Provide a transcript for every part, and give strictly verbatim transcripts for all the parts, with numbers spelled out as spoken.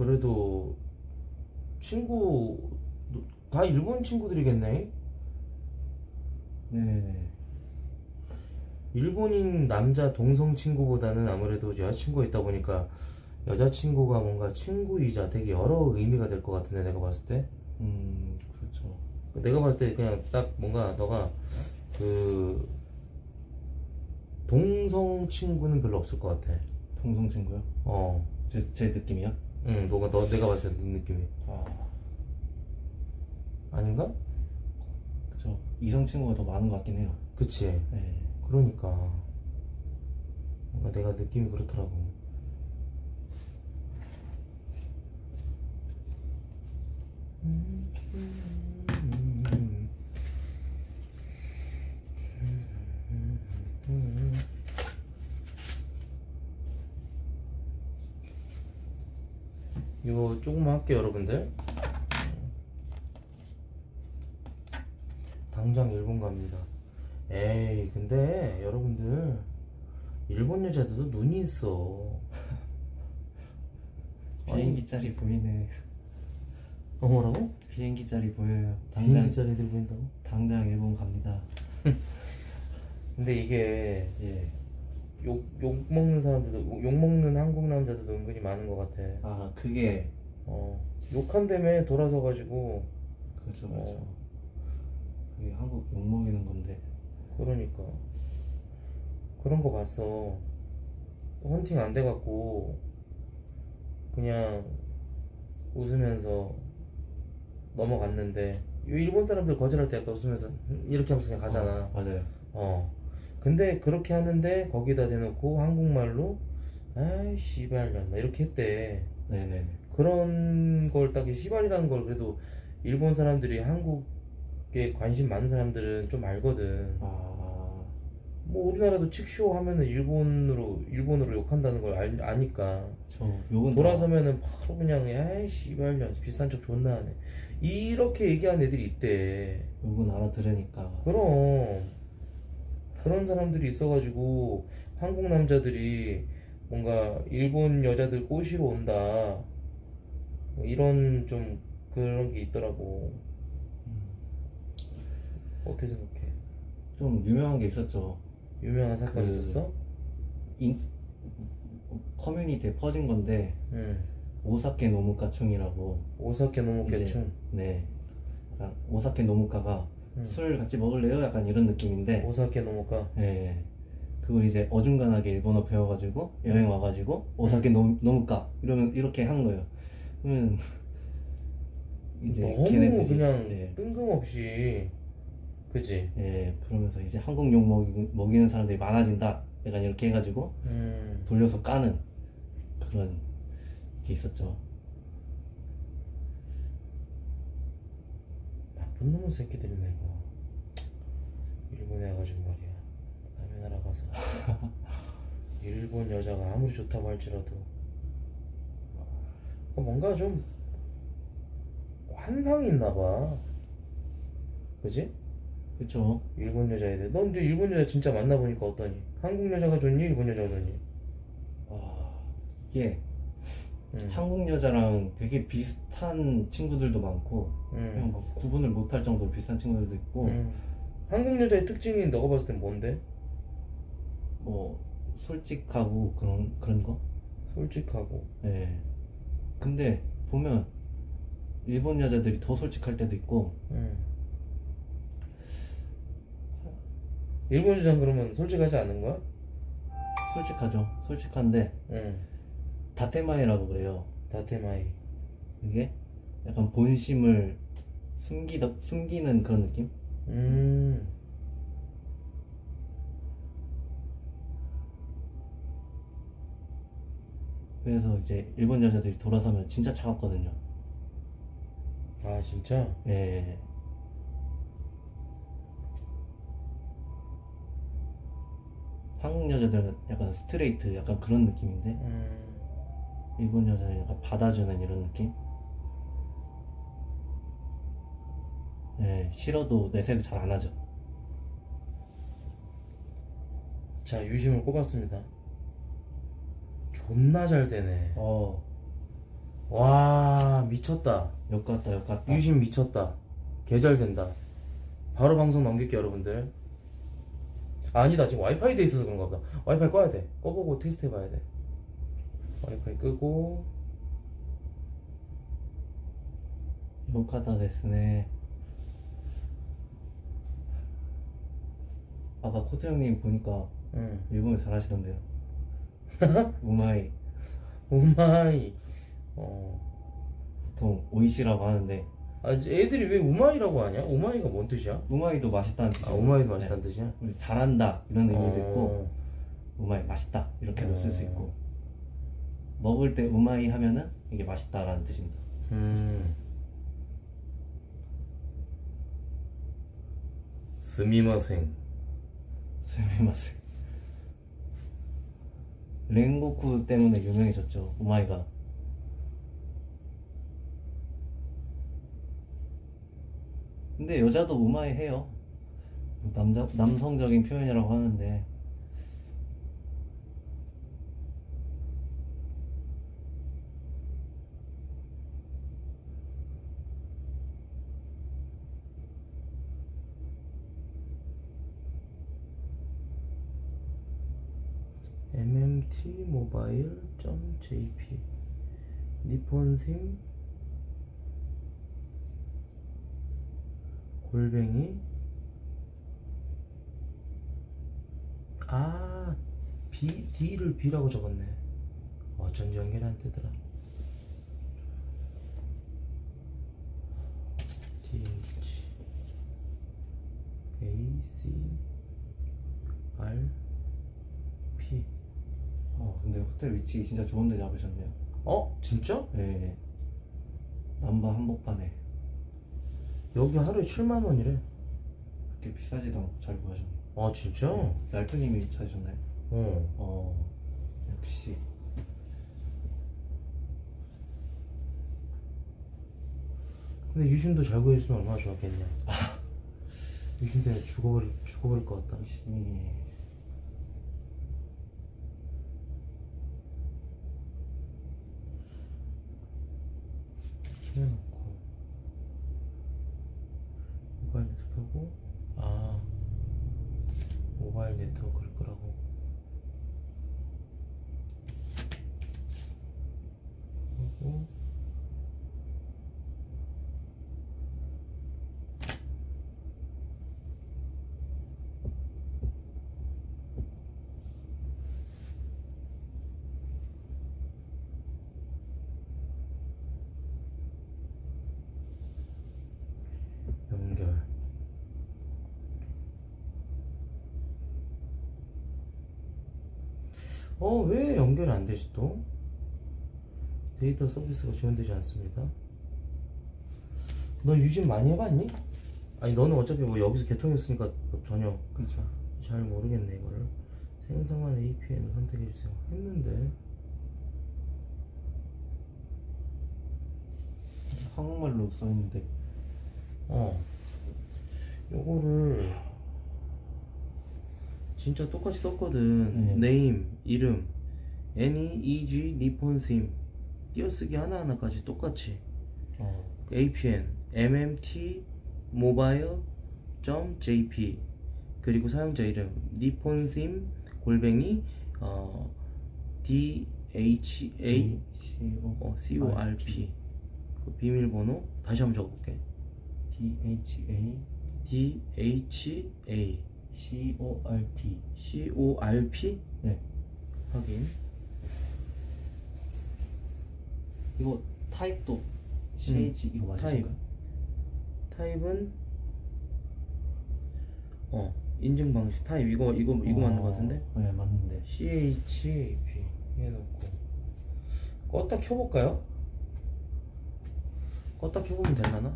그래도 친구 다 일본 친구들이겠네. 네네. 일본인 남자 동성 친구보다는 아무래도 여자친구가 있다 보니까 여자친구가 뭔가 친구이자 되게 여러 의미가 될 것 같은데, 내가 봤을 때. 음, 그렇죠. 내가 봤을 때 그냥 딱 뭔가 너가 그 동성 친구는 별로 없을 것 같아. 동성 친구요? 어. 제, 제 느낌이요? 응, 너가 너 내가 봤을 때 느낌이. 아, 아닌가? 그쵸. 이성 친구가 더 많은 것 같긴 해요. 그치. 네. 그러니까 뭔가 내가 느낌이 그렇더라고. 이거 조금만 할게요, 여러분들. 당장 일본 갑니다. 에이, 근데 여러분들 일본 여자들도 눈이 있어. 비행기 자리 보이네. 어, 뭐라고? 비행기 자리 보여요. 당장, 비행기 자리들 보인다고? 당장 일본 갑니다. 근데 이게 예. 욕, 욕 먹는 사람들도, 욕 먹는 한국 남자들도 은근히 많은 것 같아. 아, 그게 어, 욕한 다음에 돌아서 가지고. 그렇죠, 그렇죠. 어. 그게 한국 욕 먹이는 건데. 그러니까 그런 거 봤어. 헌팅 안 돼갖고 그냥 웃으면서 넘어갔는데, 이 일본 사람들 거절할 때 약간 웃으면서 이렇게 하면서 그냥 가잖아. 어, 맞아요. 어. 근데 그렇게 하는데 거기다 대놓고 한국말로 아이 씨발년 이렇게 했대. 네네네. 그런 걸 딱 씨발이라는 걸 그래도 일본 사람들이 한국에 관심 많은 사람들은 좀 알거든. 아, 뭐 우리나라도 칙쇼 하면은 일본으로 일본어로 욕한다는 걸 알, 아니까 저 욕은 돌아서면은 바로 그냥 야이 씨발년 비싼 척 존나 하네 이렇게 얘기하는 애들이 있대. 다 욕은 알아들으니까. 그럼 그런 사람들이 있어가지고 한국 남자들이 뭔가 일본 여자들 꼬시러 온다 뭐 이런 좀 그런 게 있더라고. 어떻게 생각해? 좀 유명한 게 있었죠. 유명한 사건 그- 있었어? 인, 커뮤니티에 퍼진 건데, 응. 오사케 노무카충이라고. 오사케 노무 이제- 개충. 네. 약간 오사케 노무카가 응. 술 같이 먹을래요? 약간 이런 느낌인데, 오사케 노무카. 예. 그걸 이제 어중간하게 일본어 배워가지고 여행 와가지고 오사케 노, 노무카 이러면 이렇게 하는 거예요. 그러면 이제 너무 걔네들이, 그냥 예, 뜬금없이. 그지? 예, 그러면서 이제 한국 욕 먹이, 먹이는 사람들이 많아진다. 약간 이렇게 해가지고 음. 돌려서 까는 그런 게 있었죠. 나쁜 놈의 새끼들이네 이거. 일본에 와가지고 말이야. 남의 나라 가서 일본 여자가 아무리 좋다고 할지라도 뭔가 좀 환상이 있나봐. 그지? 그쵸? 일본 여자애들. 넌 근데 일본 여자 진짜 만나보니까 어떠니? 한국 여자가 좋니? 일본 여자가 좋니? 아, 이게 음. 한국 여자랑 되게 비슷한 친구들도 많고 음. 그냥 막 구분을 못할 정도로 비슷한 친구들도 있고 음. 한국 여자의 특징이 너가 봤을 땐 뭔데? 뭐 솔직하고 그런 그런 거? 솔직하고. 네. 근데 보면 일본 여자들이 더 솔직할 때도 있고. 음. 일본 여자는 그러면 솔직하지 않은 거야? 솔직하죠. 솔직한데 응. 다테마이라고 그래요. 다테마이. 이게 약간 본심을 숨기다 숨기는 그런 느낌? 음. 그래서 이제 일본 여자들이 돌아서면 진짜 차갑거든요. 아 진짜? 예. 한국 여자들은 약간 스트레이트 약간 그런 느낌인데 음. 일본 여자는 약간 받아주는 이런 느낌? 예, 싫어도 내색을 잘 안 하죠. 자, 유심을 꼽았습니다. 존나 잘 되네. 어, 와 미쳤다. 역 같다 역 같다. 유심 미쳤다. 개잘된다. 바로 방송 넘길게 여러분들. 아니다 지금 와이파이 돼 있어서 그런가 보다. 와이파이 꺼야 돼. 꺼보고 테스트 해봐야 돼. 와이파이 끄고. 역 같다 됐으네. 아까 코트 형님 보니까 응. 일본어 잘하시던데요. 우마이. 우마이. 어. 보통 오이시라고 하는데 아 애들이 왜 우마이라고 하냐? 우마이가 뭔 뜻이야? 우마이도 맛있다는 뜻이에요. 아 우마이도 맛있다는 네. 뜻이야? 우리 잘한다 이런 의미도 어. 있고 우마이 맛있다 이렇게도 쓸 수 어. 있고 먹을 때 우마이 하면은 이게 맛있다라는 뜻입니다. 음. 스미마생. 스미마세. 랭고쿠 때문에 유명해졌죠 우마이가. 근데 여자도 우마이 해요. 남자 남성적인 표현이라고 하는데 엠엠티 모바일 점 제이피 니폰심 골뱅이 아 B, D를 B라고 적었네. 어쩐지 연결이 안 되더라. D H A C R P. 어 근데 호텔 위치 진짜 좋은데 잡으셨네요. 어? 진짜? 네. 남바 한복판에. 여기 하루에 칠만 원이래. 그렇게 비싸지도 않고 잘 구하셨네. 아 진짜? 네. 랄프님이 찾으셨나요? 어. 어 역시. 근데 유심도 잘 구해줬으면 얼마나 좋았겠냐. 유심 때문에 죽어버릴, 죽어버릴 것 같다. 열심히. 해놓고 모바일 네트워크하고 아 모바일 네트워크를 끄라고 하고 연결. 어, 왜 연결이 안 되지 또? 데이터 서비스가 지원되지 않습니다. 너 유심 많이 해봤니? 아니 너는 어차피 뭐 여기서 개통했으니까 뭐 전혀 그렇죠. 잘 모르겠네 이거를. 생성한 에이피아이를 선택해주세요 했는데 한국말로 써있는데. 어 요거를 진짜 똑같이 썼거든. 네. 네임, 이름, 애니, 이지, 니폰심 띄어쓰기 하나하나까지 똑같이 어. 에이피엔, 엠엠티, 모바일, .jp 그리고 사용자 이름 니폰심 골뱅이 어, 디에이치에이 어, corp 그 비밀번호 다시 한번 적어볼게. 디에이치에이 디에이치에이 corp. corp 네. 확인. 이거 타입도 씨에이치 이거 맞으신가요? 타입. 타입은 어 인증 방식 타입 이거 이거 이거 어, 맞는 거 같은데? 네 맞는데. 씨에이치 해놓고 껐다 켜볼까요? 껐다 켜보면 되려나?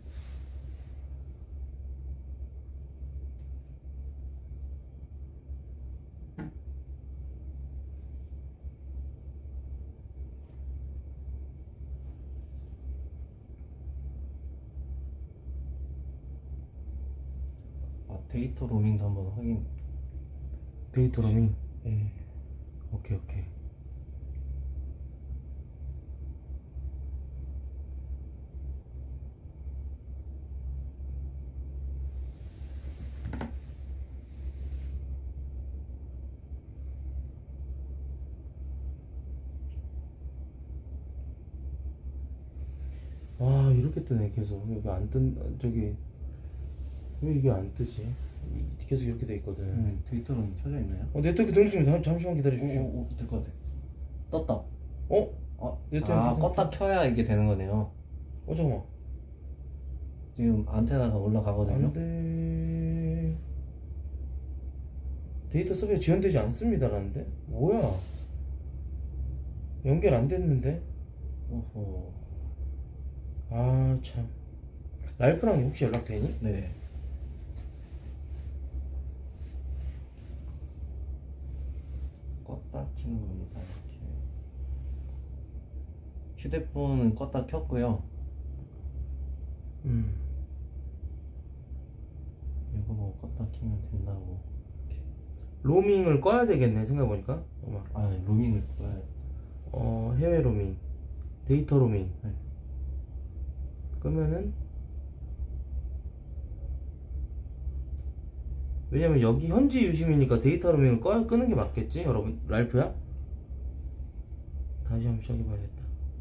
아 데이터 로밍도 한번 확인. 데이터 로밍. 네. 오케이 오케이. 아 이렇게 뜨네 계속. 여기 안 뜬, 저기 왜 이게 안 뜨지? 이- 계속 이렇게 돼 있거든. 네, 데이터는 켜져 있나요? 어 네트워크 등록 중입니다. 잠시만 기다려 주십시오. 오오오 될 것 같아. 떴다. 어? 어, 네트워크 아 상태? 껐다 켜야 이게 되는 거네요. 어 잠깐만. 지금 안테나가 올라가거든요. 안돼. 데이터 서비스 지원되지 않습니다라는데? 뭐야? 연결 안 됐는데? 오호. 아 참. 랄프랑 혹시 연락되니? 네. 껐다 켜는 겁니다. 이렇게. 휴대폰은 껐다 켰고요. 음. 이거 뭐 껐다 키면 된다고. 이렇게. 로밍을 꺼야 되겠네 생각해보니까. 잠깐만. 아 로밍을 꺼야. 어 해외 로밍, 데이터 로밍. 네. 끄면은, 왜냐면 여기 현지 유심이니까 데이터 로밍을 꺼야 끄는 게 맞겠지 여러분. 랄프야? 다시 한번 시작해봐야겠다.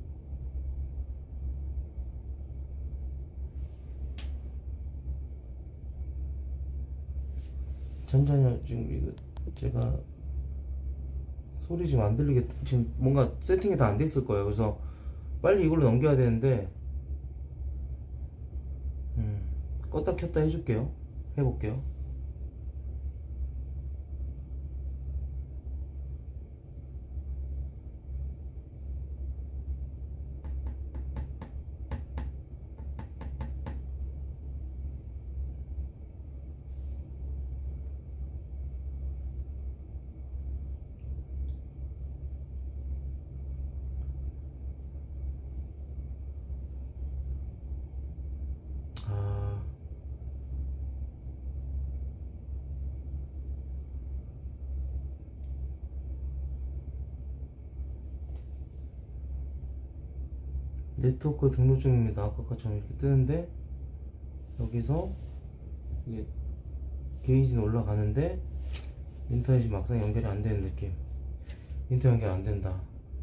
잠시만요. 지금 이거 제가 소리 지금 안 들리게 지금 뭔가 세팅이 다 안 돼 있을 거예요. 그래서 빨리 이걸로 넘겨야 되는데, 음, 껐다 켰다 해줄게요. 해볼게요. 아, 네트워크 등록 중입니다. 아까처럼 이렇게 뜨는데, 여기서 이게 게이지는 올라가는데 인터넷이 막상 연결이 안 되는 느낌. 인터넷 연결 안 된다.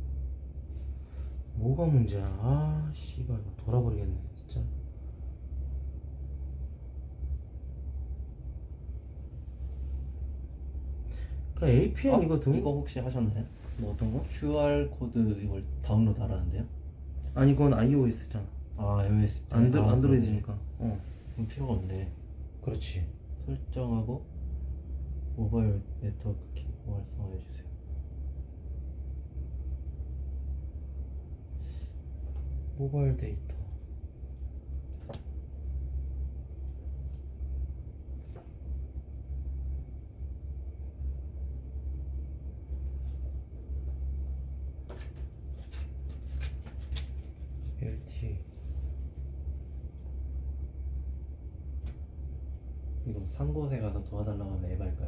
뭐가 문제야? 아 씨발 돌아버리겠네 진짜. 그 에이피엔 어? 이거 등 이거 혹시 하셨나요? 뭐 어떤 거? 큐알 코드 이걸 다운로드 하라는데요? 아니 그건 아이오에스잖아. 아 iOS 안드 아, 안드로이드니까. 어 그럼 필요가 없네. 그렇지. 설정하고 모바일 네트워크 키 활성화해 주세요. 모바일 데이터. 엘티이. 이거 산 곳에 가서 도와달라고 하면 에바일까요?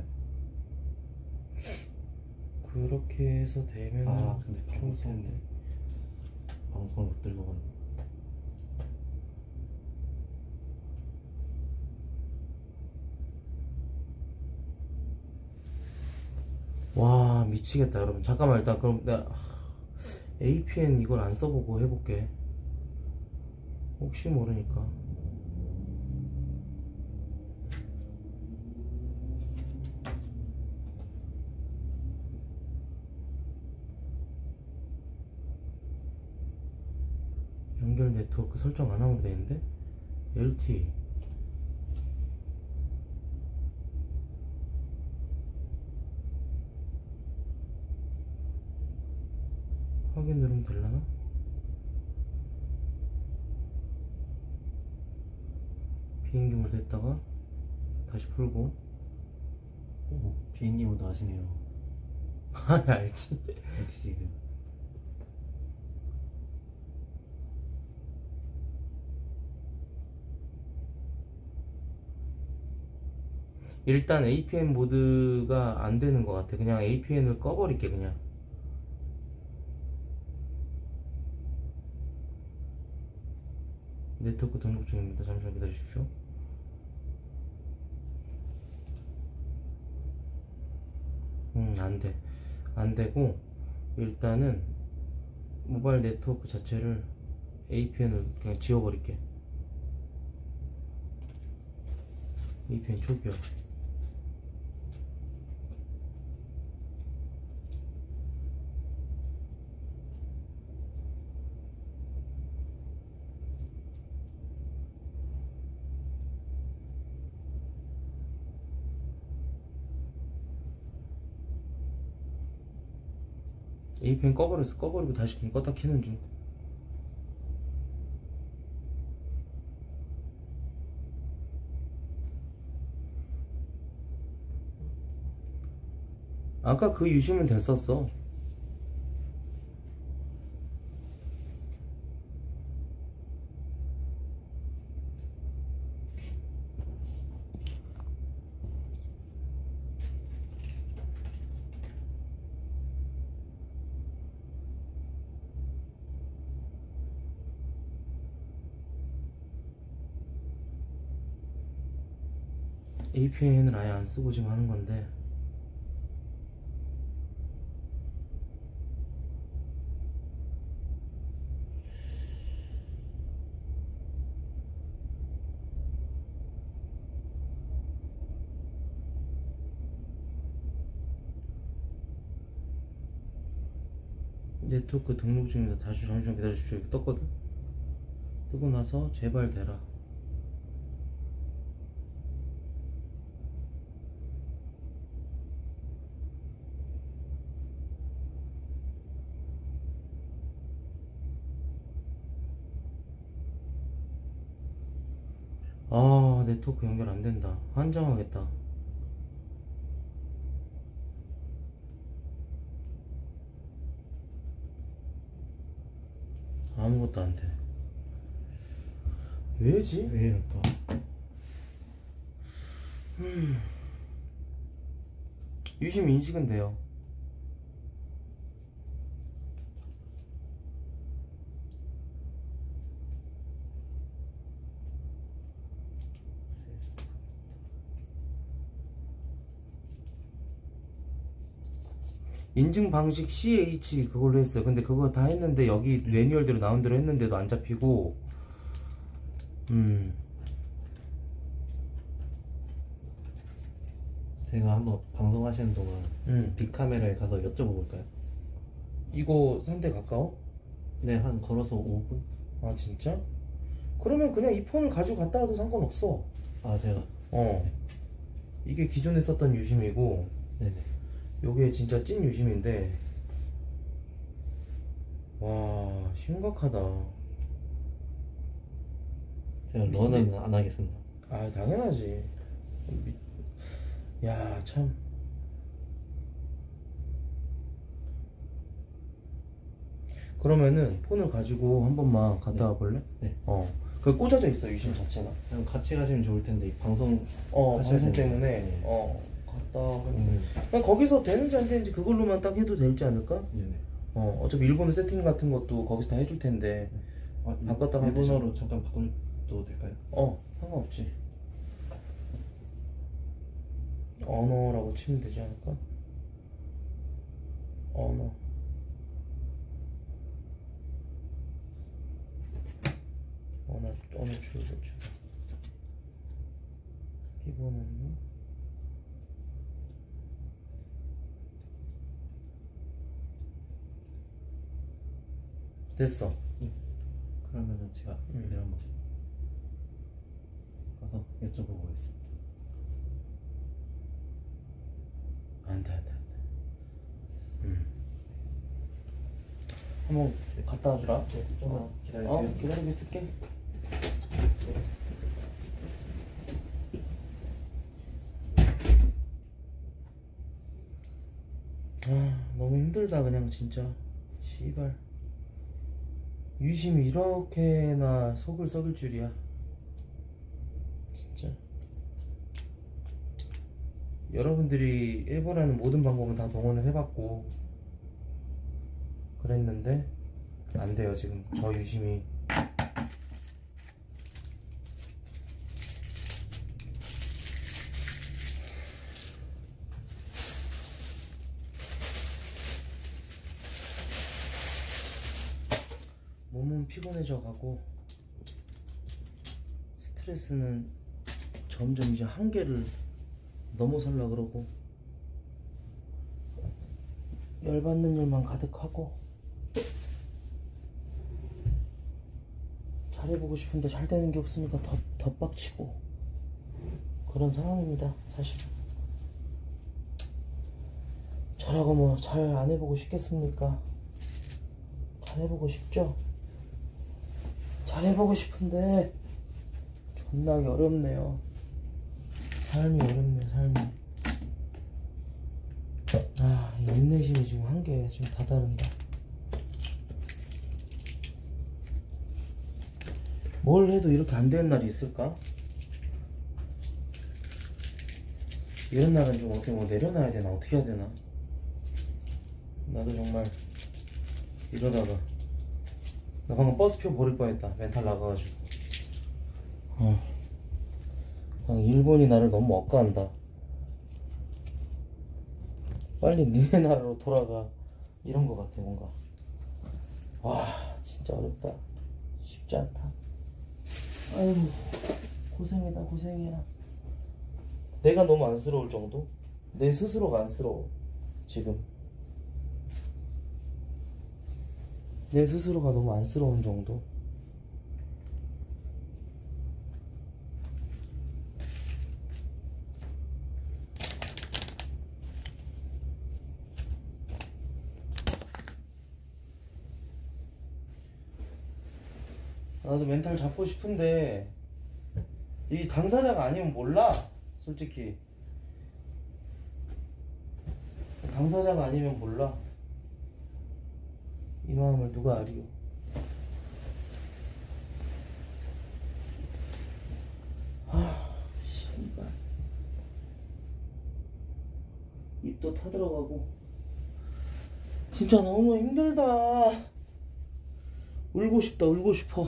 그렇게 해서 되면 아 근데 좋을 방송 텐데. 방송을 못 들고 갔네. 와 미치겠다 여러분. 잠깐만 일단 그럼 내가 에이피엔 이걸 안 써보고 해볼게. 혹시 모르니까. 연결 네트워크 설정 안 하면 되는데. 엘티이 확인 누르면 되려나? 비행기 모드 했다가 다시 풀고. 오 비행기 모드 아시네요. 아니 알지. 역시 그 일단 에이피엔 모드가 안 되는 것 같아. 그냥 에이피엔을 꺼버릴게 그냥. 네트워크 등록 중입니다. 잠시만 기다려주십시오. 음 안돼. 안되고 일단은 모바일 네트워크 자체를 에이피엔을 그냥 지워버릴게. 에이피엔 초기화. 에이피엔 꺼버렸어. 꺼버리고 다시 그냥 껐다 켜는 중. 아까 그 유심은 됐었어. 에이피엔을 아예 안 쓰고 지금 하는 건데. 네트워크 등록 중입니다. 다시 잠시만 기다려주십시오. 이렇게 떴거든? 뜨고 나서 제발 대라. 아, 네트워크 연결 안 된다. 환장하겠다. 아무것도 안 돼. 왜지? 왜 이럴까? 음. 유심 인식은 돼요. 인증 방식 씨에이치 그걸로 했어요. 근데 그거 다 했는데 여기 매뉴얼대로 나온 대로 했는데도 안 잡히고. 음. 제가 한번 방송하시는 동안 음. 빅카메라에 가서 여쭤보 볼까요? 이거 산대 가까워? 네, 한 걸어서 오 분? 아 진짜? 그러면 그냥 이 폰을 가지고 갔다 와도 상관없어. 아, 제가. 어. 네. 이게 기존에 썼던 유심이고 네네. 요게 진짜 찐 유심인데. 와, 심각하다. 제가 런은 안 하겠습니다. 아, 당연하지. 미... 야, 참. 그러면은 폰을 가지고 한 번만 갔다 네. 와 볼래? 네. 어. 그 꽂아져 있어, 유심 자체가. 그냥 같이 가시면 좋을 텐데, 이 방송. 어, 하셔야 방송 되는데. 때문에. 네. 어, 갔다 와. 음. 그냥 거기서 되는지 안 되는지 그걸로만 딱 해도 되지 않을까? 네네. 어, 어차피 일본어 세팅 같은 것도 거기서 다 해줄 텐데. 아, 바꿨다 가면 일본어로 잠깐 바꿔도 될까요? 어, 상관없지. 언어라고 치면 되지 않을까? 언어. 언어, 언어 출구 출. 기본 언어. 됐어. 그러면은 제가 음. 이대로 한번 가서 여쭤보고 있습니다. 안돼 안돼 안돼. 음. 한번 갔다 와주라. 네, 조금만 어. 기다려주세요. 어, 기다리고 있을게. 아, 너무 힘들다 그냥 진짜. 씨발. 유심이 이렇게나 속을 썩을 줄이야. 진짜. 여러분들이 일본하는 모든 방법은 다 동원을 해봤고 그랬는데 안 돼요 지금 저 유심이. 몸은 피곤해져 가고 스트레스는 점점 이제 한계를 넘어서려 그러고 열받는 일만 가득하고 잘해보고 싶은데 잘 되는 게 없으니까 더, 더 빡치고 그런 상황입니다. 사실 저라고 뭐 잘 안 해보고 싶겠습니까? 잘 해보고 싶죠? 잘 해보고 싶은데 존나게 어렵네요. 삶이 어렵네요. 삶이. 아, 이 인내심이 지금 한계에 좀 다다른다. 뭘 해도 이렇게 안 되는 날이 있을까? 이런 날은 좀 어떻게 뭐 내려놔야 되나 어떻게 해야 되나? 나도 정말 이러다가 나 방금 버스표 버릴 뻔했다. 멘탈 나가가지고. 어. 그냥 일본이 나를 너무 억까한다. 빨리 니네 나라로 돌아가. 이런 거 같아 뭔가. 와 진짜 어렵다. 쉽지 않다. 아이고 고생이다 고생이야. 내가 너무 안쓰러울 정도? 내 스스로가 안쓰러워 지금. 내 스스로가 너무 안쓰러운 정도. 나도 멘탈 잡고 싶은데 이 당사자가 아니면 몰라. 솔직히 당사자가 아니면 몰라. 이 마음을 누가 알이요. 아 씨발 입도 타들어가고 진짜 너무 힘들다. 울고 싶다. 울고 싶어.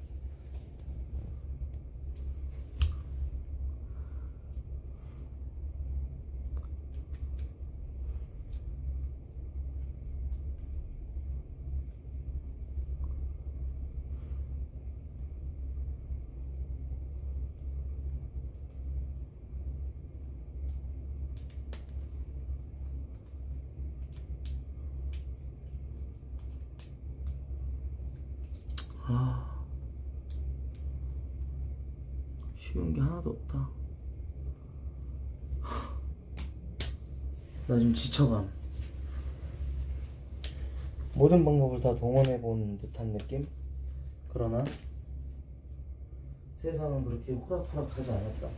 아, 쉬운 게 하나도 없다. 나 지금 지쳐감. 모든 방법을 다 동원해 본 듯한 느낌? 그러나 세상은 그렇게 호락호락하지 않았다.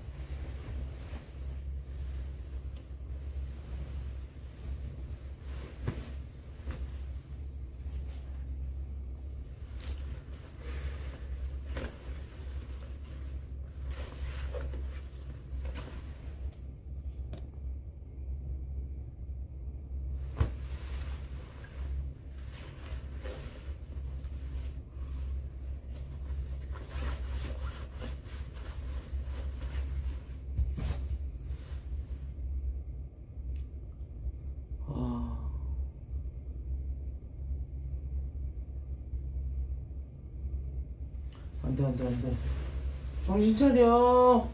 안돼 안돼 안돼. 정신 차려.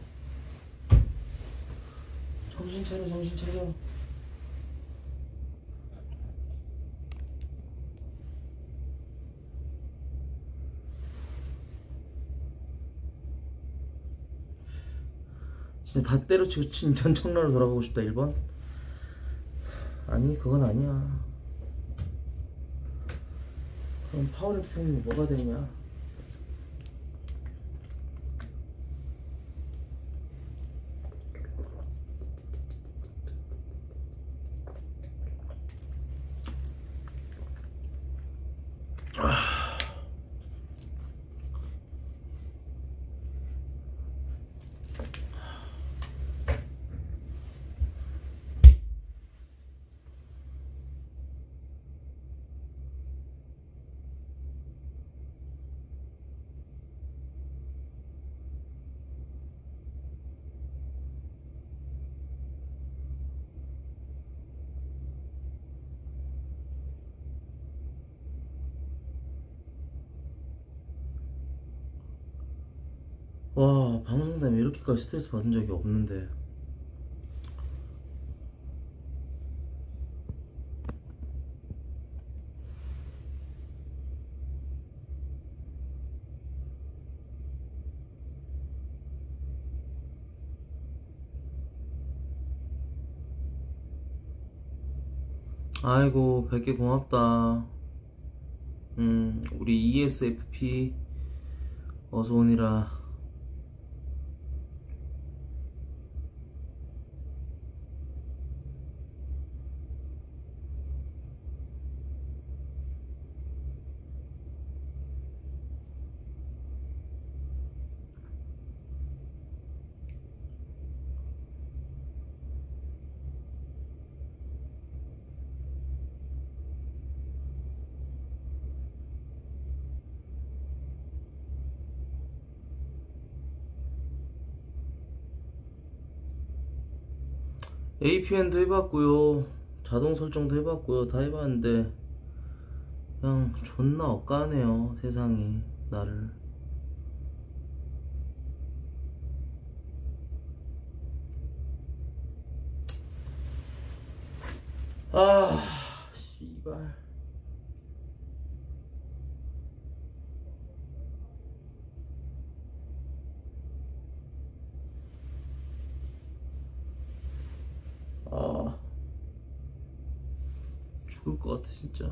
정신 차려 정신 차려. 진짜 다 때려치고 진천 청라로 돌아가고 싶다. 일 번 아니 그건 아니야. 그럼 파워리프팅이 뭐가 되냐. 와, 방송 때문에 이렇게까지 스트레스 받은 적이 없는데. 아이고, 백 개 고맙다. 음, 우리 이에스에프피 어서 오니라. 에이피엔도 해봤고요, 자동 설정도 해봤고요, 다 해봤는데 그냥 존나 억까네요, 세상이 나를. 아, 씨발. 아, 죽을 것 같아 진짜.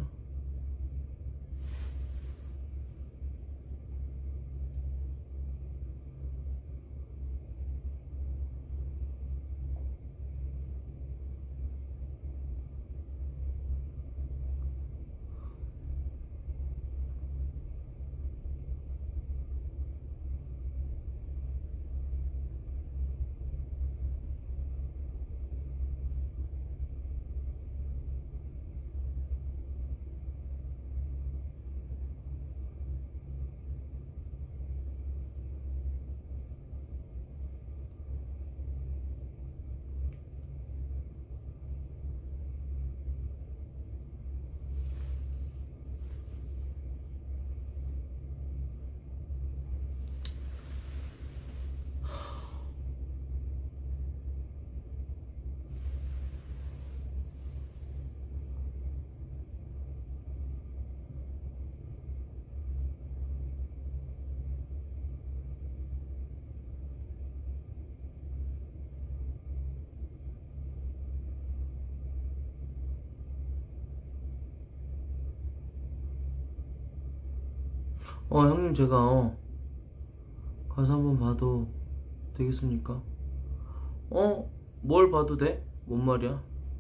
어, 형님, 제가 어 가서 한번 봐도 되겠습니까? 어? 뭘 봐도 돼? 뭔 말이야?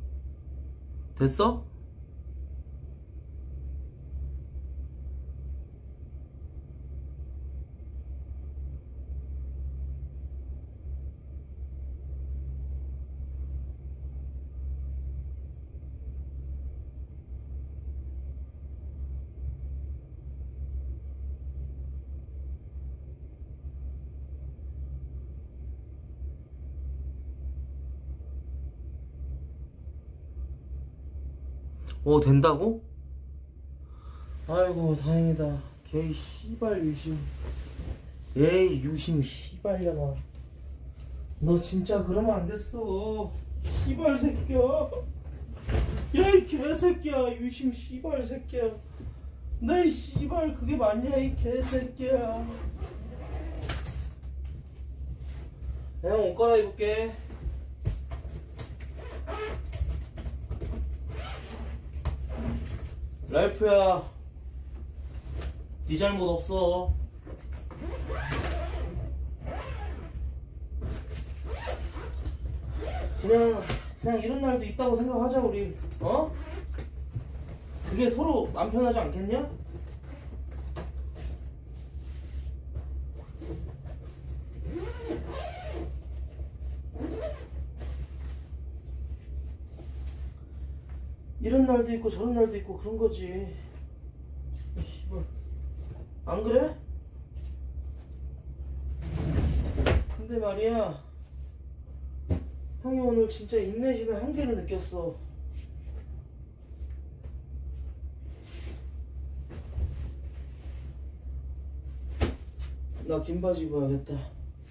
됐어? 어, 된다고? 아이고, 다행이다. 개이 씨발 유심. 에이, 유심 씨발려나. 너 진짜 그러면 안 됐어. 씨발 새끼야. 야, 이 개새끼야. 유심 씨발 새끼야. 너 이 씨발 그게 맞냐, 이 개새끼야. 형, 옷 갈아입을게. 랄프야, 네 잘못 없어. 그냥 그냥 이런 날도 있다고 생각하자 우리. 어? 그게 서로 맘 편하지 않겠냐? 이런 날도 있고 저런 날도 있고 그런 거지. 씨발, 안 그래? 근데 말이야, 형이 오늘 진짜 인내심의 한계를 느꼈어. 나 긴 바지 입어야겠다.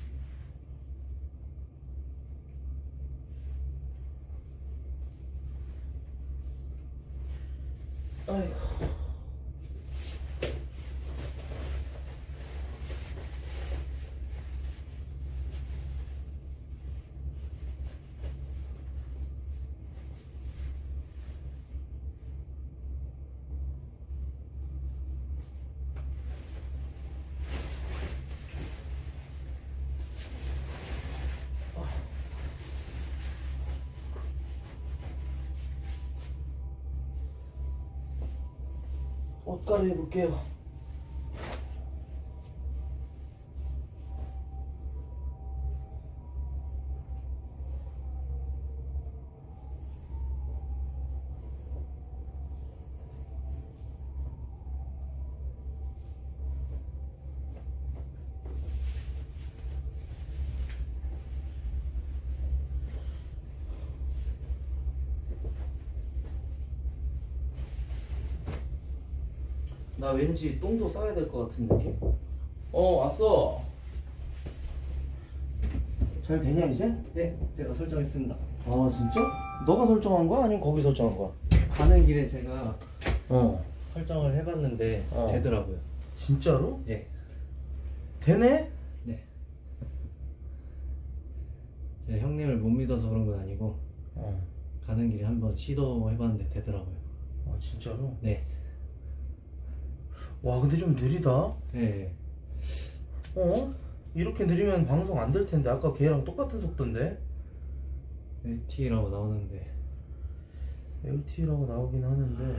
옷 갈아입을게요. 나 왠지 똥도 싸야 될 것 같은 느낌? 어 왔어. 잘 되냐 이제? 네, 제가 설정했습니다. 아 진짜? 너가 설정한 거야? 아니면 거기 설정한 거야? 가는 길에 제가 어 설정을 해봤는데 어. 되더라고요. 진짜로? 예. 되네? 네. 제가 형님을 못 믿어서 그런 건 아니고 어. 가는 길에 한번 시도해봤는데 되더라고요. 아 진짜로? 네. 와 근데 좀 느리다. 네. 어? 이렇게 느리면 방송 안 될 텐데. 아까 걔랑 똑같은 속도인데. 엘티이라고 나오는데 엘티이라고 나오긴 하는데.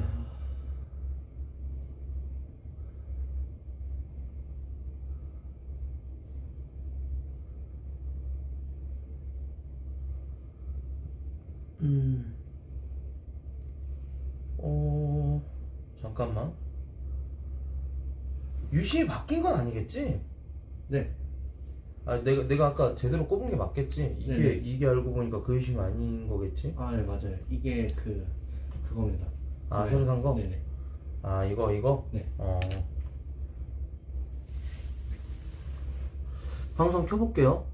음. 어. 잠깐만. 유심히 바뀐 건 아니겠지? 네. 아 내가 내가 아까 제대로 꼽은 게 맞겠지? 이게 네네. 이게 알고 보니까 그 유심이 아닌 거겠지? 아, 네, 맞아요. 이게 그 그겁니다. 아 네. 새로 산 거? 네네. 아 이거 이거? 네. 어. 방송 켜볼게요.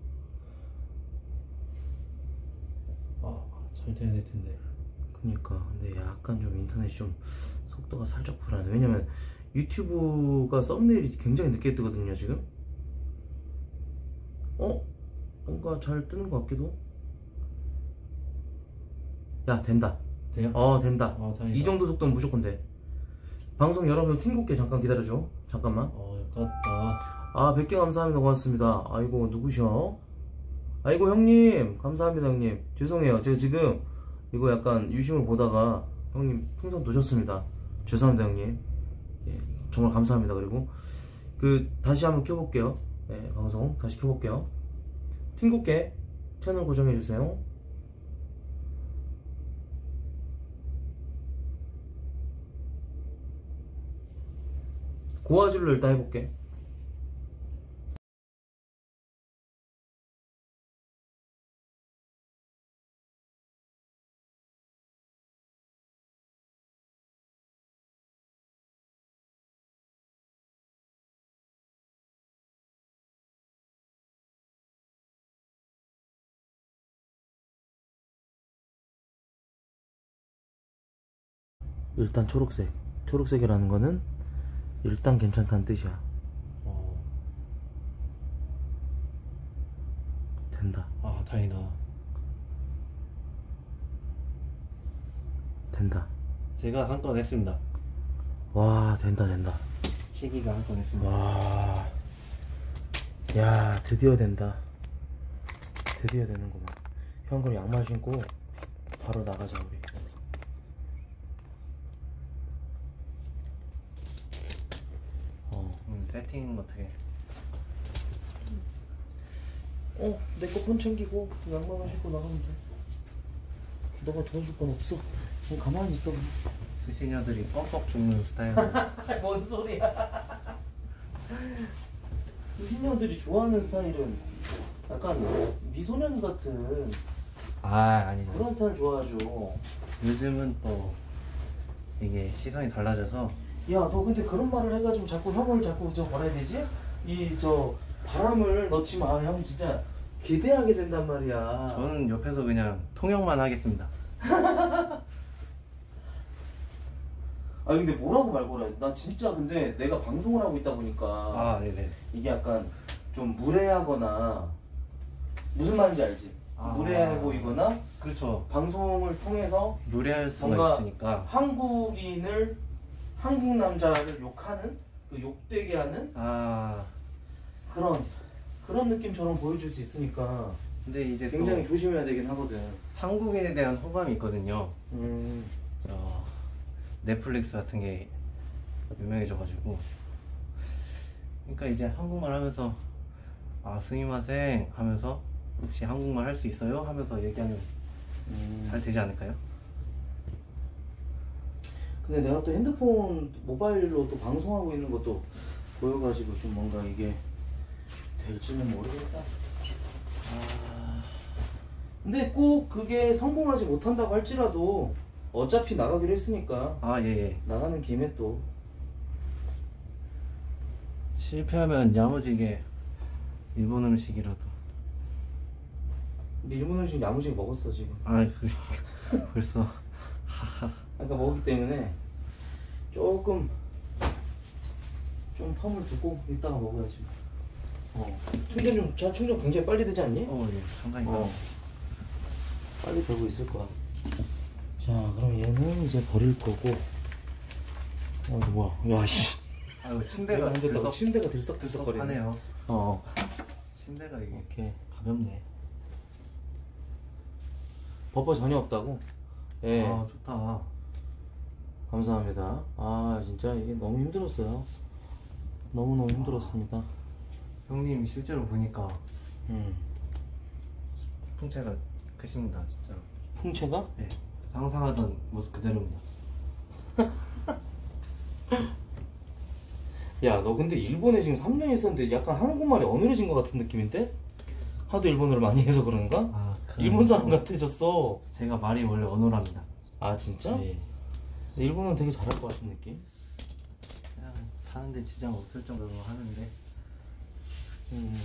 아, 잘 돼야 될 텐데. 그니까 근데 약간 좀 인터넷이 좀 속도가 살짝 불안해. 왜냐면 유튜브가 썸네일이 굉장히 늦게 뜨거든요 지금. 어? 뭔가 잘 뜨는 것 같기도. 야 된다. 돼요? 어 된다. 어, 다행이다. 이 정도 속도면 무조건 돼. 방송 여러분 튕길게. 잠깐 기다려줘. 잠깐만. 어, 아깝다. 아 백 개 감사합니다. 고맙습니다. 아이고 누구셔? 아이고 형님 감사합니다 형님. 죄송해요 제가 지금 이거 약간 유심을 보다가 형님 풍선 놓으셨습니다. 죄송합니다 형님. 예, 정말 감사합니다. 그리고 그 다시 한번 켜볼게요. 예, 방송 다시 켜볼게요. 튕길게. 채널 고정해주세요. 고화질로 일단 해볼게. 일단 초록색. 초록색이라는 거는 일단 괜찮다는 뜻이야. 어. 된다. 아, 다행이다. 된다. 제가 한 건 했습니다. 와 된다 된다. 치기가 한 건 했습니다. 와. 야 드디어 된다. 드디어 되는구만. 형 그럼 양말 신고 바로 나가자 우리. 어. 음, 세팅 어떻게? 어, 내 거 폰 챙기고 양말만 신고 나가면 돼. 너가 도와줄 건 없어. 그냥 가만히 있어. 수시녀들이 뻑뻑 죽는 스타일. 뭔 소리야? 수신녀들이 좋아하는 스타일은 약간 미소년 같은 아, 아니죠. 그런 스타일 좋아하죠. 요즘은 또 이게 시선이 달라져서. 야, 너 근데 그런 말을 해가지고 자꾸 형을 자꾸 저 뭐라 해야 되지? 이 저 바람을 넣지 마. 형 진짜 기대하게 된단 말이야. 저는 옆에서 그냥 통역만 하겠습니다. 아 근데 뭐라고 말 걸어. 나 진짜 근데 내가 방송을 하고 있다 보니까 아, 네네. 이게 약간 좀 무례하거나 무슨 말인지 알지? 아. 무례해 보이거나 그렇죠. 방송을 통해서 무례할 수가 뭔가 있으니까. 한국인을 한국 남자를 욕하는 그 욕되게 하는 아, 그런 그런 느낌처럼 보여줄 수 있으니까 근데 이제 굉장히 또 조심해야 되긴 하거든. 한국인에 대한 호감이 있거든요. 음. 저 넷플릭스 같은 게 유명해져가지고. 그러니까 이제 한국말 하면서 아 스미마셍 하면서 혹시 한국말 할 수 있어요? 하면서 얘기하면 음. 잘 되지 않을까요? 근데 내가 또 핸드폰 모바일로 또 방송하고 있는 것도 보여가지고 좀 뭔가 이게 될지는 모르겠다. 아... 근데 꼭 그게 성공하지 못한다고 할지라도 어차피 나가기로 했으니까 아 예예. 나가는 김에 또 실패하면 야무지게 일본 음식이라도. 근데 일본 음식 야무지게 먹었어 지금. 아 벌써. 아까 먹었기 때문에 조금 좀 텀을 두고 이따가 먹어야지. 어. 충전 좀, 자 충전 굉장히 빨리 되지 않니? 어 예. 상당히. 어. 빨리 되고 있을 거야. 자, 그럼 얘는 이제 버릴 거고. 어, 이거 뭐야? 야, 씨. 아이고 침대가 앉았다고 들썩 침대가 들썩들썩거리네. 하네요. 어. 침대가 이게 오케이. 가볍네. 버퍼 전혀 없다고? 예. 아 좋다. 감사합니다. 아, 진짜 이게 너무 힘들었어요. 너무너무 힘들었습니다. 형님 실제로 보니까 음. 풍채가 크십니다 진짜로. 풍채가? 네. 상상하던 모습 그대로입니다. 야, 너 근데 일본에 지금 삼 년 있었는데 약간 한국말이 어눌해진 것 같은 느낌인데? 하도 일본어를 많이 해서 그런가? 아, 그... 일본 사람 같아졌어. 제가 말이 원래 어눌합니다. 아, 진짜? 네. 일본어는 되게 잘할 것 같은 느낌? 그냥 타는데 지장 없을 정도로 하는데. 음.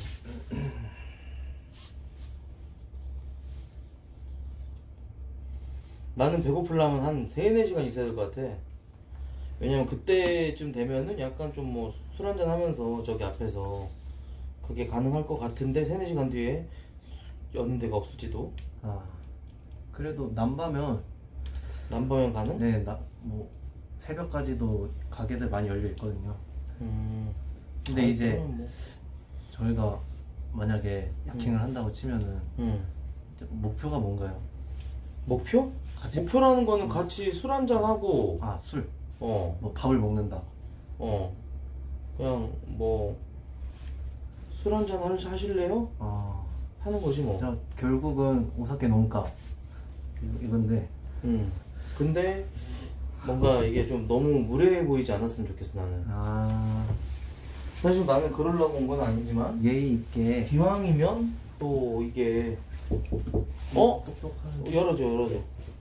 나는 배고프려면 한 세네 시간 있어야 될 것 같아. 왜냐면 그때쯤 되면은 약간 좀 뭐 술 한잔 하면서 저기 앞에서 그게 가능할 것 같은데 세네 시간 뒤에 여는 데가 없을지도. 아 그래도 남바면 남바면 가능? 네, 나 뭐 새벽까지도 가게들 많이 열려 있거든요. 음. 근데 아, 이제 뭐. 저희가 만약에 야킹을 음. 한다고 치면은 음. 목표가 뭔가요? 목표? 같이 목표라는 거는 같이 술 한잔 하고 아 술. 어. 뭐 밥을 먹는다. 어. 그냥 뭐 술 한잔 하실래요? 아 하는 거지 뭐. 자 결국은 오사케 논가 이건데. 음. 근데 뭔가 이게 좀 너무 무례해 보이지 않았으면 좋겠어 나는. 아 사실 나는 그러려고 온 건 아니지만 예의 있게. 기왕이면 또 이게 어? 똑똑한. 열어줘 열어줘.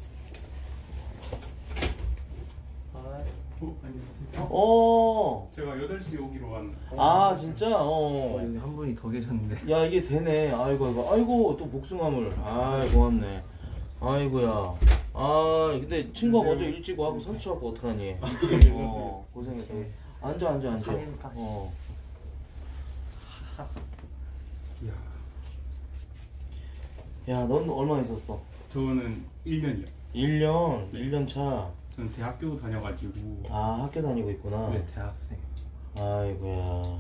어, 안녕하세요. 어. 제가 여덟 시 오기로 한. 아 진짜? 어, 어. 여기 한 분이 더 계셨는데. 야 이게 되네. 아이고 아이고 아이고 또 복숭아물. 아이 고맙네. 아이고야. 아 근데 친구가 먼저 일찍 와고 설치하고 어떡하니? 어 고생했다. 앉아 앉아 앉아. 사진가? 어. 이야, 야 넌 얼마 있었어? 저는 일 년이요. 일 년. 일 년 차. 저는 대학교 다녀가지고. 아 학교 다니고 있구나. 네 대학생. 아이고야.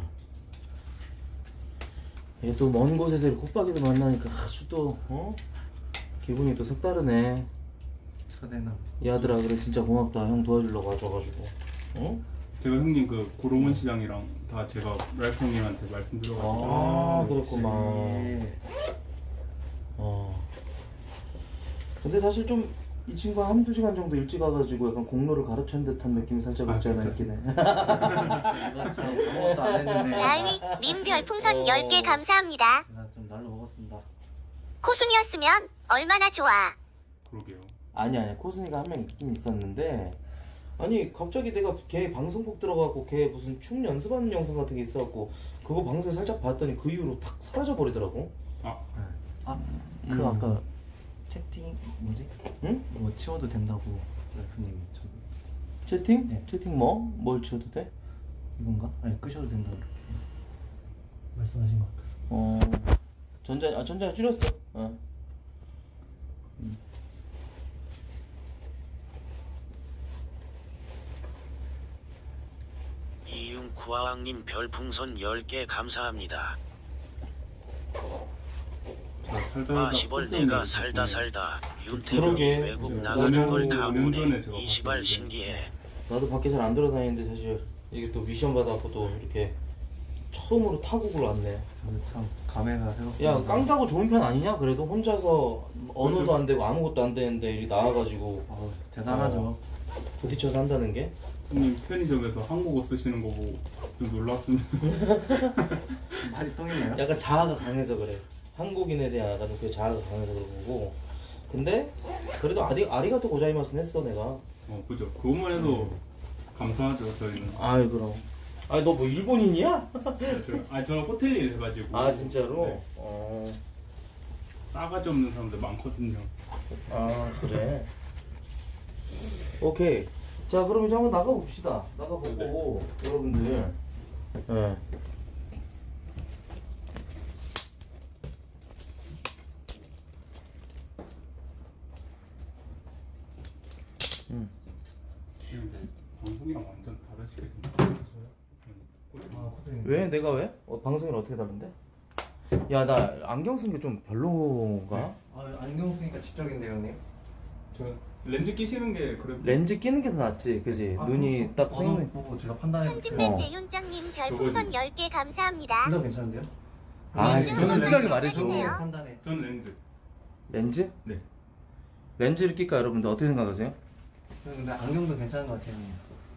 얘 또 먼 곳에서 이렇게 콧박이도 만나니까 아주 또 어? 기분이 또 색다르네. 초대남. 이 아들아 그래 진짜 고맙다. 형 도와주려고 와줘가지고. 어? 제가 형님 그 고로원 시장이랑 다 제가 랄프 형님한테 말씀드려가지고. 아 그랬구만. 네. 어. 근데 사실 좀 이 친구가 한두 시간 정도 일찍 와가지고 약간 공로를 가르친 듯한 느낌이 살짝 아, 없지 않아 있긴 해. 제가 참 아무것도 안 했는데. 나은이 님 별풍선 어. 열 개 감사합니다. 제가 좀 날로 먹었습니다. 코순이었으면 얼마나 좋아. 그러게요. 아니 아니 코순이가 한 명 있긴 있었는데 아니 갑자기 내가 걔 방송국 들어가고 걔 무슨 춤 연습하는 영상 같은 게 있어갖고 그거 방송 살짝 봤더니 그 이후로 탁 사라져 버리더라고. 아, 아, 그 음. 아까 채팅 뭐지? 응? 뭐 치워도 된다고 랄프님이 전 채팅? 네. 채팅 뭐? 뭘 치워도 돼? 이건가? 아니 끄셔도 된다고 이렇게 말씀하신 것 같아서. 어 전자 아 전자 줄였어. 어. 음. 이윤쿠아왕님 별풍선 열 개 감사합니다. 자, 살다 아 시벌 내가 살다 살다 윤태경이 그러게. 외국 네. 나가는 걸 다 오 년 전에 보니 제가 이 시발 봤었는데. 신기해. 나도 밖에 잘 안 돌아다니는데 사실 이게 또 미션 받아갖고 또 이렇게 처음으로 타국을 왔네. 참 감회가 새롭습니다. 야 깡다고 좋은 편 아니냐? 그래도 혼자서 언어도 안 되고 아무것도 안 되는데 이리 나와가지고 어, 대단하죠. 어, 부딪혀서 한다는 게. 형님 편의점에서 한국어 쓰시는 거 보고 좀 놀랐습니다. 말이 통했나요? 약간 자아가 강해서 그래. 한국인에 대한 약간 그 자아가 강해서 그런 거고. 근데 그래도 아리, 아리가토 고자이마스는 했어 내가. 어 그죠. 그것만 해도 감사하죠 저희는. 아이 그럼. 아니 너 뭐 일본인이야? 아 저는 호텔 일 해가지고. 아 진짜로? 네. 어. 싸가지 없는 사람들 많거든요. 아 그래. 오케이. 자 그럼 이제 한번 나가봅시다. 나가보고 여러분들. 예. 음. 방송이랑 완전 다르시게 생겼어요. 왜? 내가 왜? 어, 방송일 어떻게 다른데? 야 나 안경 쓴 게 좀 별로인가? 아, 안경 쓰니까 지적인데요, 형님. 저 렌즈 끼시는 게 그래도 렌즈 끼는 게 더 낫지, 그지? 아, 눈이 그거 딱 언어 생긴. 보고 제가 판단해 편집맨 어. 재윤장님 별풍선 열 개 감사합니다. 둘다 괜찮은데요? 아, 렌즈 좀 좀 솔직하게 좀 말해줘. 해주세요. 판단해. 저는 렌즈. 렌즈? 네. 렌즈를 낄까 여러분들 어떻게 생각하세요? 근데 안경도 괜찮은 것 같아요, 형님.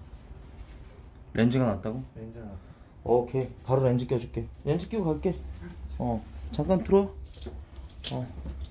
렌즈가 낫다고? 렌즈나. 오케이, 바로 렌즈 껴줄게. 렌즈 끼고 갈게. 어, 잠깐 들어. 어.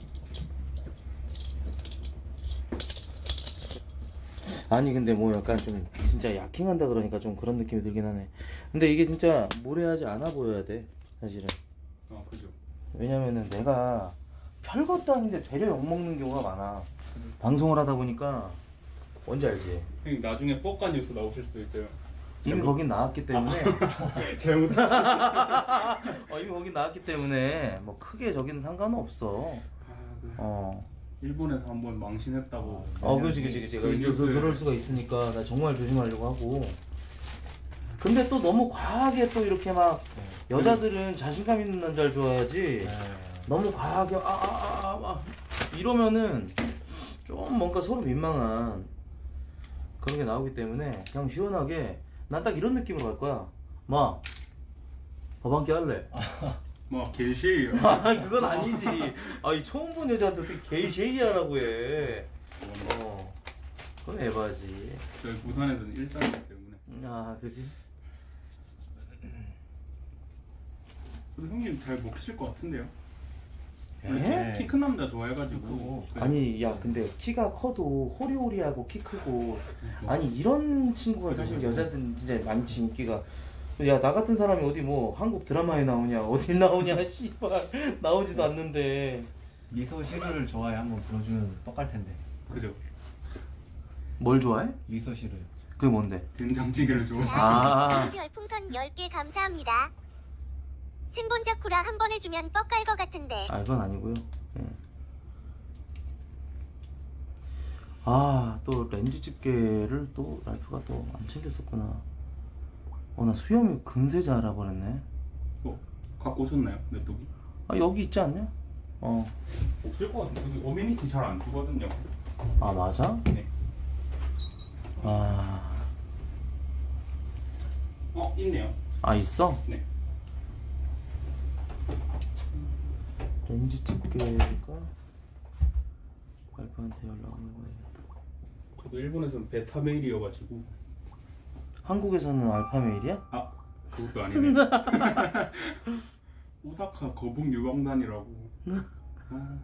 아니 근데 뭐 약간 좀 진짜 야킹한다 그러니까 좀 그런 느낌이 들긴 하네. 근데 이게 진짜 무례하지 않아 보여야 돼 사실은. 아 그죠. 왜냐면은 내가 별것도 아닌데 되려 욕먹는 경우가 많아. 방송을 하다 보니까. 뭔지 알지? 형님 나중에 뻑가 뉴스 나오실 수도 있어요. 이미 거긴 나왔기 때문에 잘못하시. 어, 이미 거긴 나왔기 때문에 뭐 크게 저기는 상관은 없어. 아, 그 어. 일본에서 한번 망신했다고. 어, 그렇지, 그렇지, 그렇지. 그 그, 뉴스에. 그럴 수가 있으니까 나 정말 조심하려고 하고. 근데 또 너무 과하게 또 이렇게 막 여자들은 자신감 있는 남자를 좋아하지. 너무 과하게 아, 아, 아, 아, 막 이러면은 좀 뭔가 서로 민망한 그런 게 나오기 때문에 그냥 시원하게 난 딱 이런 느낌으로 갈 거야. 마, 밥 한 끼 할래? 뭐 개시예요. 아, 그건 아니지. 아니, 처음 본 여자한테 어떻게 게이 쉐이하라고 해. 어, 그건 에바지. 저희 부산에서는 일산이기 때문에. 아, 그지? 근데 형님 잘 먹히실 것 같은데요? 에? 키 큰 남자 좋아해가지고. 아니, 야, 근데 키가 커도 호리호리하고 키 크고. 아니, 이런 친구가 사실 여자들은 진짜 많지, 인기가. 야, 나 같은 사람이 어디 뭐 한국 드라마에 나오냐, 어딜 나오냐, 씨발. 나오지도 않는데. 미소 시루를 좋아해 한번 불러주면 뻑갈 텐데. 그죠. 뭘 좋아해? 미소 시루요. 그게 뭔데? 된장찌개를 좋아해. 아. 별풍선 열 개 감사합니다. 생본자쿠라 한 번 해주면 뻑갈 것 같은데. 아, 이건 아니고요. 예. 아, 또 렌즈 집게를 또 랄프가 또 안 챙겼었구나. 어, 나 수염이 금세 자라버렸네. 어, 갖고 오셨나요, 메뚜기? 아, 여기 있지 않냐? 어. 없을 것 같은데 여기 어메니티 잘 안 주거든요. 아, 맞아? 네. 아. 어, 있네요. 아, 있어? 네. 렌즈 집게가 와이프한테 연락을 해봐야겠다. 저도 일본에서는 베타 메일이어가지고. 한국에서는 알파 메일이야? 아, 그것도 아니네. 오사카 거북 유방단이라고. 어.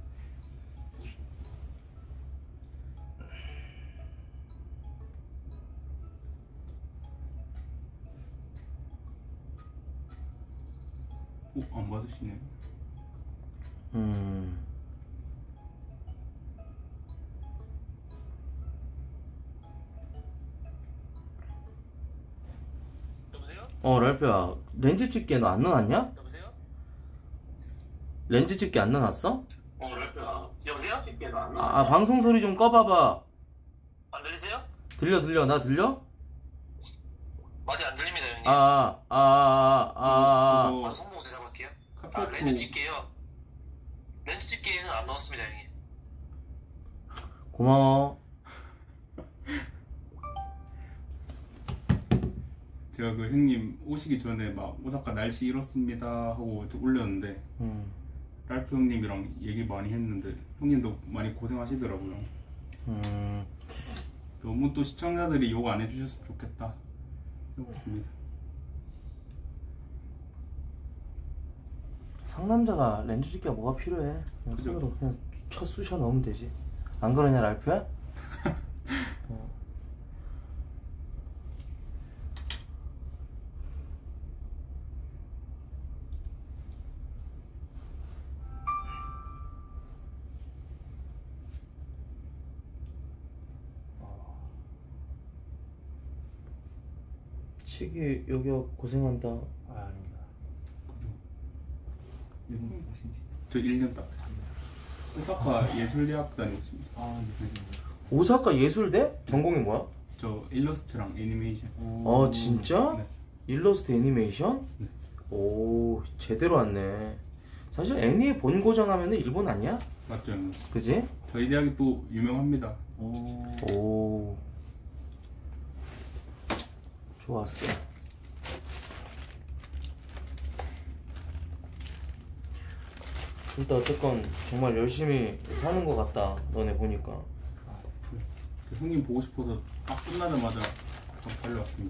어, 안 받으시네. 음. 여보세요? 어, 랄프야. 렌즈 집게 너 안 넣어놨냐? 여보세요? 렌즈 집게 안 넣어놨어? 어, 여보세요? 아, 아, 방송 소리 좀 꺼봐봐. 안 들리세요? 들려, 들려. 나 들려? 많이 안 들립니다, 형님. 아, 아, 아, 아, 아. 그거 방송 보고 대답할게요. 아, 카페 렌즈 집게요. 렌즈 집게는 안 넣었습니다, 형님. 고마워. 제가 그 형님 오시기 전에 막 오사카 날씨 이렇습니다 하고 올렸는데 음. 랄프 형님이랑 얘기 많이 했는데 형님도 많이 고생하시더라고요. 음. 너무 또 시청자들이 욕 안 해주셨으면 좋겠다 해봤습니다. 상남자가 렌즈 찍기가 뭐가 필요해? 그냥 그죠. 손으로 그냥 쳐 쑤셔 넣으면 되지. 안 그러냐 랄프야? 어. 치기 여기가 고생한다. 아 아닙니다. 그죠? 일본 오신지. 저 일 년 딱 됐습니다. 오사카 예술대학 다녔습니다. 아 네. 오사카 예술대? 전공이 뭐야? 저 일러스트랑 애니메이션. 어 진짜? 네. 일러스트 애니메이션? 네. 오 제대로 왔네. 사실 애니의 본고장 하면은 일본 아니야? 맞죠 형님? 그지? 저희 대학이 또 유명합니다. 오. 오 좋았어. 일단 어쨌건 정말 열심히 사는 것 같다. 너네 보니까. 그 형님 보고 싶어서 딱 끝나자마자 바로 달려왔습니다.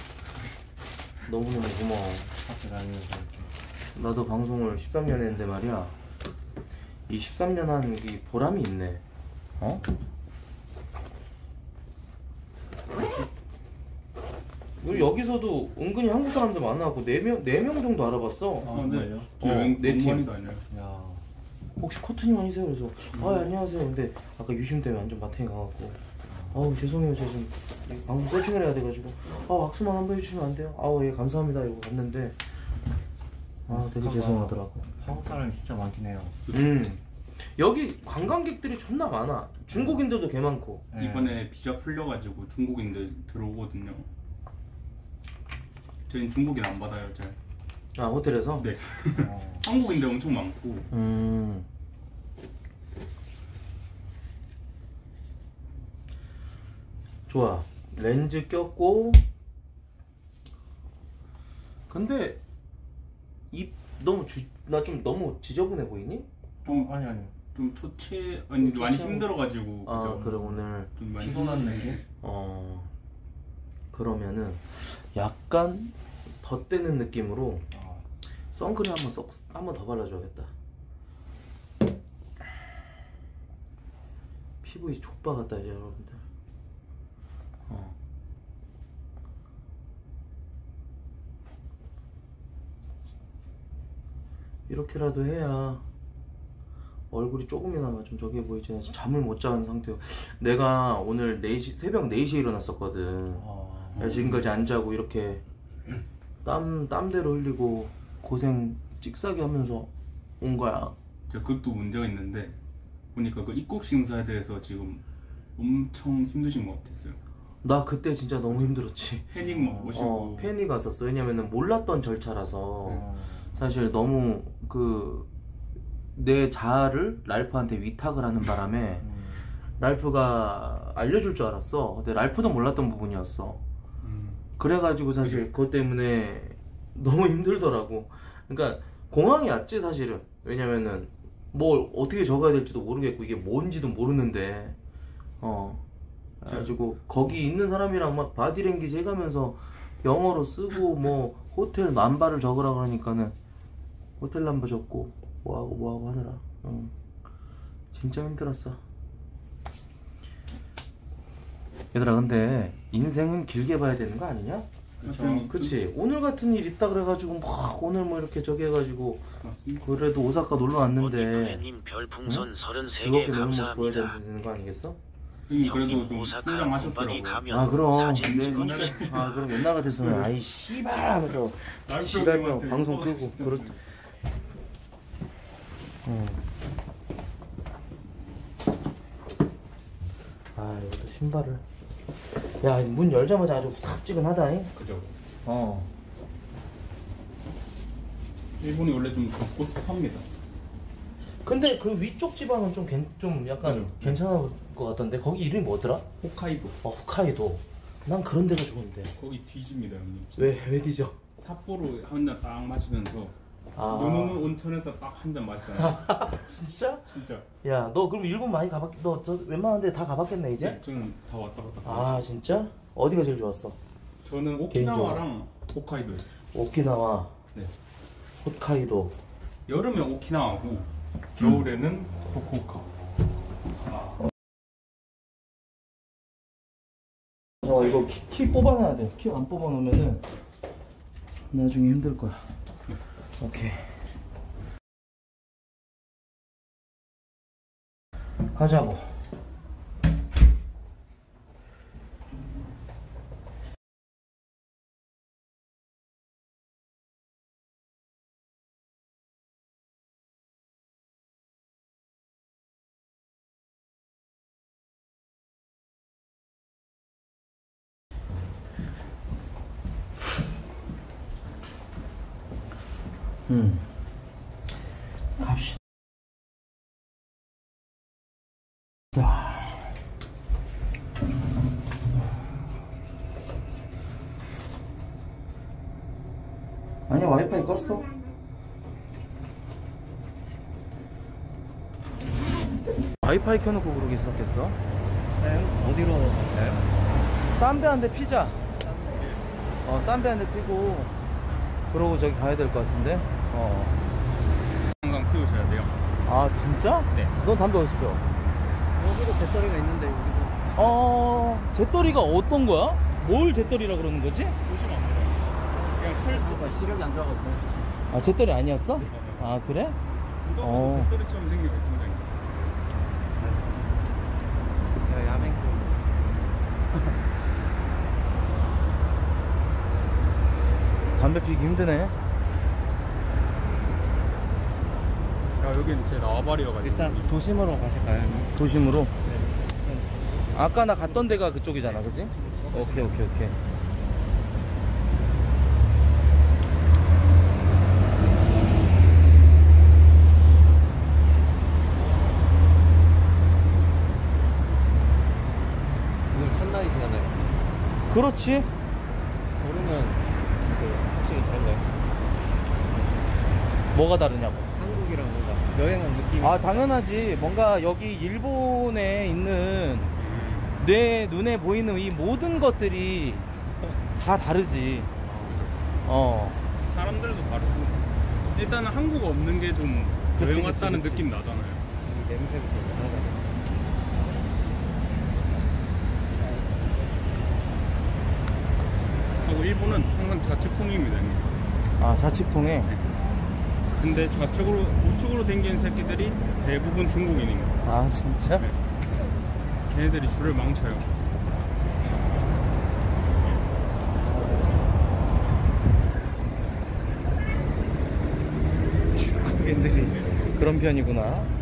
너무너무 고마워. 사실 아니면서 이렇게. 나도 방송을 십삼 년 했는데 말이야. 이 십삼 년 한 이 보람이 있네. 어? 우리 여기서도 은근히 한국 사람들 많아갖고 네 명, 네 명 정도 알아봤어. 아, 네. 정말요? 저 어, 여행 내 너무 팀. 많이 다녀요. 야. 혹시 코트님 아니세요? 그래서 아 안녕하세요. 근데 아까 유심 때문에 완전 마탱이 가갖고 아우 죄송해요. 제가 지금 이 방송 세팅을 해야 돼가지고 아 악수만 한 번 해주시면 안 돼요? 아우 예 감사합니다. 이러고 갔는데 아 되게 죄송하더라고. 한국 사람이 진짜 많긴 해요. 음 여기 관광객들이 존나 많아. 중국인들도 개 많고. 네. 이번에 비자 풀려가지고 중국인들 들어오거든요. 저희는 중국인 안 받아요, 잘. 아 호텔에서? 네. 어. 한국인들 엄청 많고. 음. 좋아. 렌즈 꼈고. 근데 입 너무 주, 나 좀 너무 지저분해 보이니? 좀, 어, 아니 아니. 좀 초췌, 아니 좀 많이 초췌하고. 힘들어가지고. 아 그죠? 그래 오늘 좀 많이 피곤한 느낌? 어 그러면은 약간 덧대는 느낌으로 아. 선크림 한번 쏙 한번 더 발라줘야겠다. 피부 이 족바 같다 이제 여러분들. 어. 이렇게라도 해야 얼굴이 조금이나마 좀 저기해 보이지. 나 지금 잠을 못 자는 상태요. 내가 오늘 네 시, 새벽 네 시에 일어났었거든. 아. 야, 지금까지 안 자고 이렇게 땀, 땀대로 흘리고 고생 찍싸게 하면서 온 거야. 제가 그것도 문제가 있는데 보니까 그 입국 심사에 대해서 지금 엄청 힘드신 것 같았어요. 나 그때 진짜 너무 힘들었지. 패닉 막 오시고. 어, 팬이 갔었어. 왜냐면은 몰랐던 절차라서 어. 사실 너무 그 내 자아를 랄프한테 위탁을 하는 바람에 음. 랄프가 알려줄 줄 알았어. 근데 랄프도 몰랐던 부분이었어. 음. 그래가지고 사실 그것 때문에 너무 힘들더라고. 그러니까 공항이 왔지 사실은. 왜냐면은 뭘 어떻게 적어야 될지도 모르겠고 이게 뭔지도 모르는데 어 그래가지고 거기 있는 사람이랑 막 바디랭귀지 해가면서 영어로 쓰고 뭐 호텔 남바를 적으라 그러니까는 호텔 남바 적고 뭐하고 뭐하고 하느라 어. 진짜 힘들었어. 얘들아 근데 인생은 길게 봐야 되는 거 아니냐? 그쵸. 그치? 오늘 같은 일 있다 그래가지고 막 오늘 뭐 이렇게 저기 해가지고 맞습니다. 그래도 오사카 놀러 왔는데 어니브레님 별풍선 서른세 개 즐겁게 노는 모습 보여야 감사합니다. 되는 거 아니겠어? 형님 그래도 형님 좀 오사카 성장하셨더라고요. 본방이 가면 아 그럼 사진 네, 찍어주십니다. 아 그럼 옛날 같았으면 아이 씨발 하면서 씨발며 방송 끄고 그렇 응. 아 이것도 신발을 야 문 열자마자 아주 후딱지근하다잉. 그죠. 어 일본이 원래 좀 덥고 습합니다. 근데 그 위쪽 지방은 좀, 괜, 좀 약간 그죠. 괜찮을 것 같던데 거기 이름이 뭐더라? 홋카이도. 어 홋카이도. 난 그런 데가 좋은데. 거기 뒤집니다 형님. 왜, 왜 뒤져? 삿포로 한 잔 딱 마시면서 아. 눈 오는 온천에서 딱 한 잔 마시잖아요. 진짜? 진짜. 야, 너 그럼 일본 많이 가봤, 너 저 웬만한 데 다 가봤겠네, 이제? 네, 저는 다 왔다 갔다. 아, 진짜? 어디가 제일 좋았어? 저는 오키나와랑 홋카이도요. 오키나와, 네. 홋카이도. 여름에 오키나와고 겨울에는 후쿠오카. 어, 이거 키, 키 뽑아놔야 돼. 키 안 뽑아놓으면은 나중에 힘들 거야. 오케이. 가자고. 음. 갑시다. 아니, 와이파이 껐어? 와이파이 켜놓고 그러기 시작했어? 네, 어디로 가시나요? 쌈배 한 대 피자. 어, 쌈배 한 대 피고 그러고 저기 가야 될 것 같은데. 어. 항상 피우셔야 돼요. 아, 진짜? 네. 넌 담배 어디서 피워? 여기도 배터리가 있는데 여기서 어, 재떨이가 어떤 거야? 뭘 재떨이라 그러는 거지? 보시면 안 돼요. 그냥 철 정말 시력이 안 좋아가지고 아, 재떨이 아니었어? 아, 그래? 이거 어. 잿더리처럼 생기고 있습니다. 이거. 제가 야맹 담배 피기 힘드네. 야, 여기는 제 나와바리여가지고. 일단 도심으로 가실까요? 도심으로? 아까 나 갔던 데가 그쪽이잖아, 그치? 오케이, 오케이, 오케이. 오늘 첫날이시잖아요. 그렇지? 오르면 그 확실히 다른가요? 뭐가 다르냐고. 한국이랑 뭔가 여행한 느낌이 아, 당연하지. 뭔가 여기 일본에 있는 내 눈에 보이는 이 모든 것들이 다 다르지. 어. 사람들도 다르고. 일단은 한국 없는 게 좀 그치, 여행 왔다는 그치, 그치. 느낌 나잖아요. 냄새도 되게 다르고 하고 일본은 항상 좌측통입니다. 형님. 아, 자칙통에. 근데 좌측으로 우측으로 댕기는 새끼들이 대부분 중국인입니다. 아, 진짜? 네. 걔네들이 줄을 망쳐요. 중국인들이 그런 편이구나.